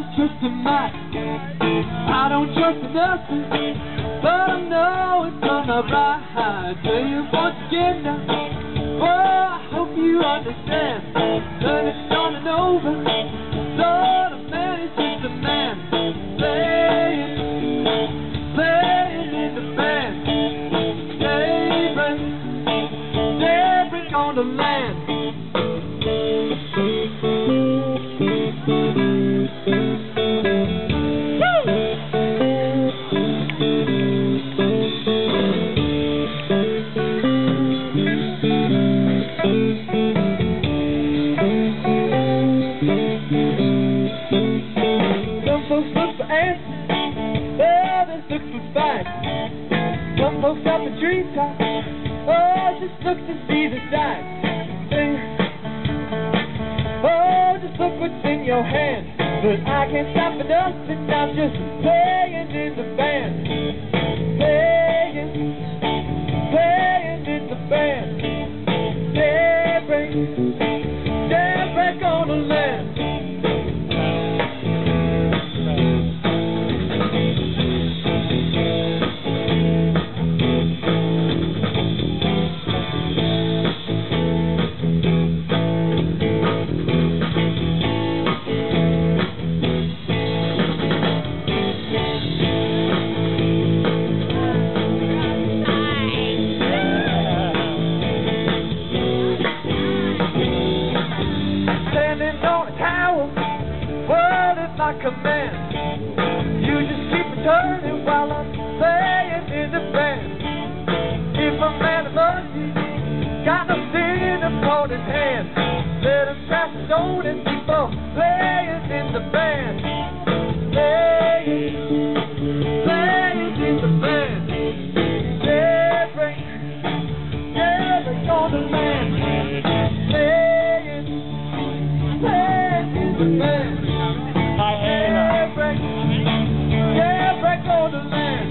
just trust in mine. I don't trust in nothing, but I know it's gonna ride. Tell you once again now, oh, I hope you understand. Turn it on and over. Lord, a man is just a man. Playing in the band. Daybreak on the land. Some folks look for answers, others look for facts. Some folks up the treetop, oh, just look to see the sights. Oh, just look what's in your hand. But I can't stop for nothing, I'm just playing in the band. Playing in the band. Daybreak on the land. My command, you just keep it turning while I'm playing in the band. If a man loves you, got no sin upon his hand. Let him crash his own and keep on playing in the band. Playing in the band. Daybreak on the land. Playing in the band. Daybreak on the land.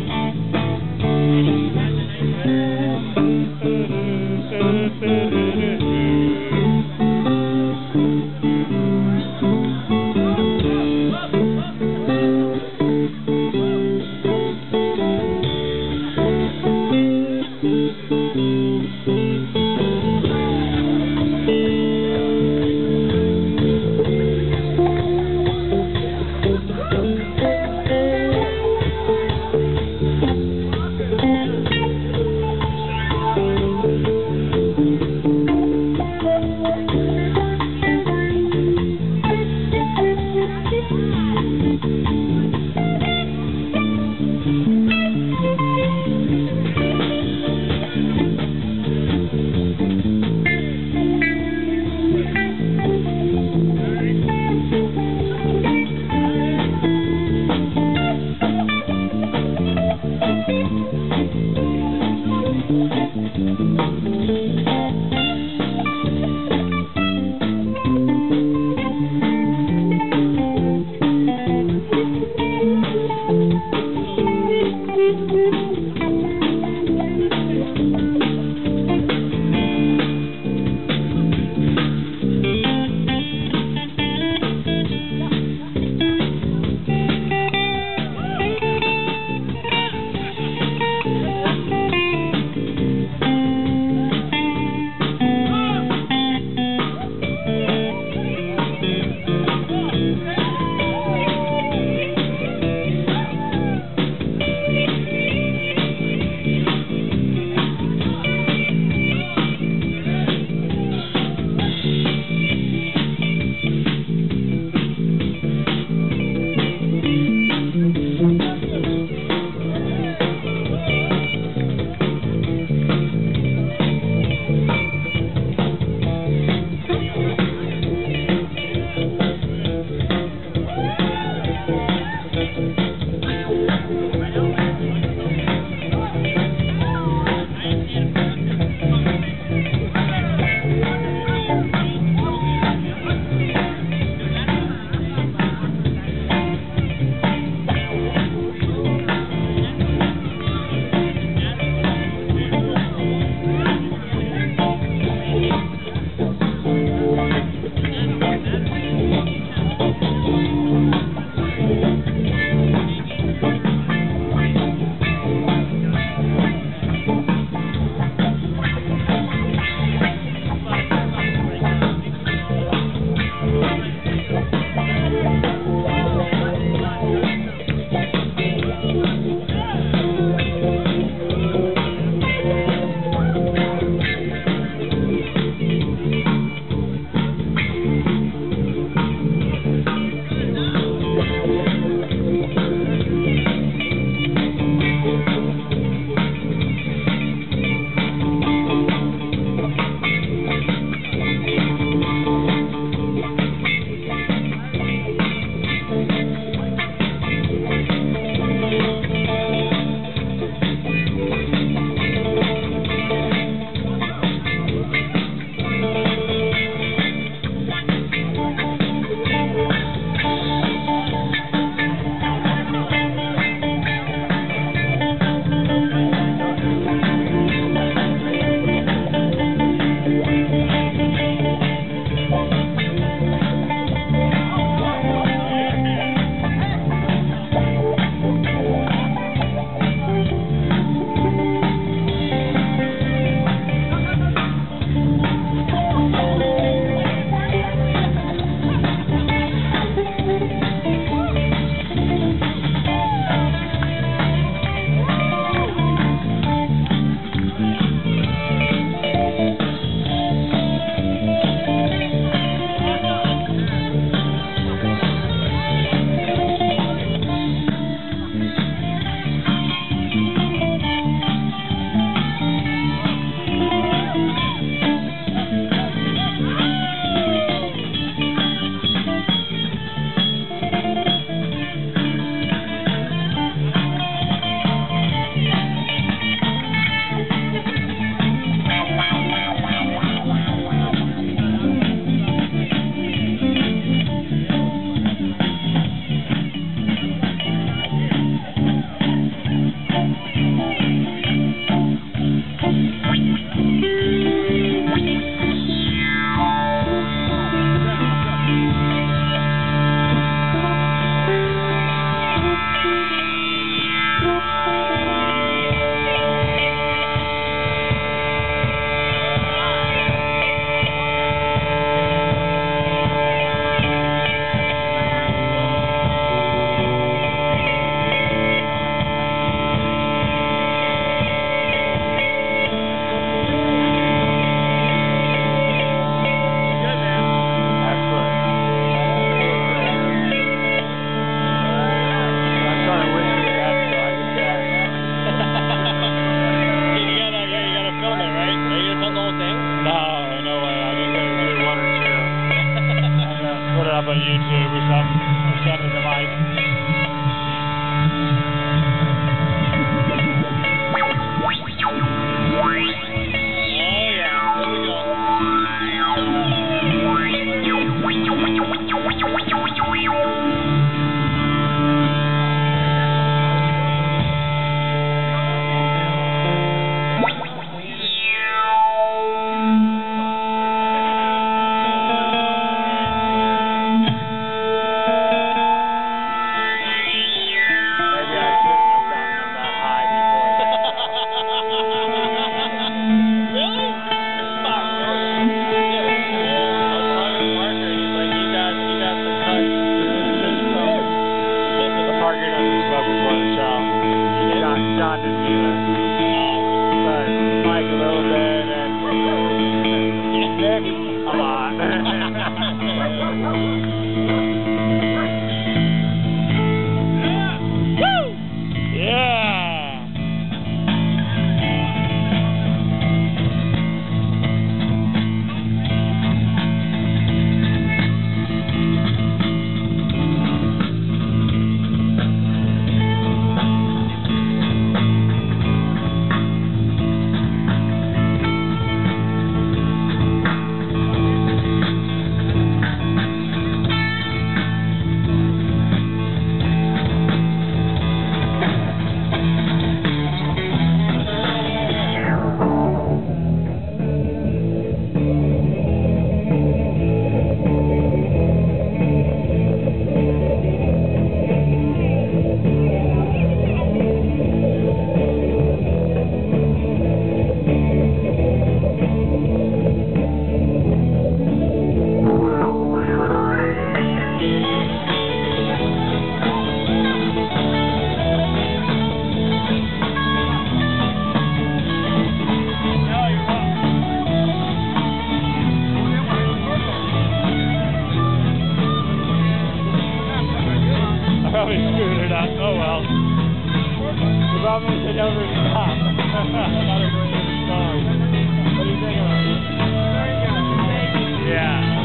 probably screwed it up. Oh well. The problem is they never stop. Not a really good song. What do you think about it? Yeah.